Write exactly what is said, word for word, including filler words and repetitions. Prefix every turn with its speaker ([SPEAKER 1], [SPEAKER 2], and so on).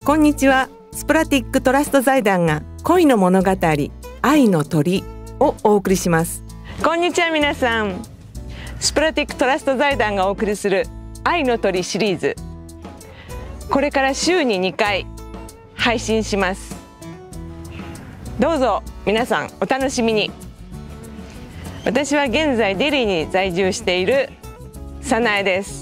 [SPEAKER 1] こんにちは。スプラティックトラスト財団が恋の物語愛の鳥をお送りします。こんにちは皆さん。スプラティックトラスト財団がお送りする愛の鳥シリーズ、これから週ににかい配信します。どうぞ皆さんお楽しみに。私は現在デリーに在住しているサナエです。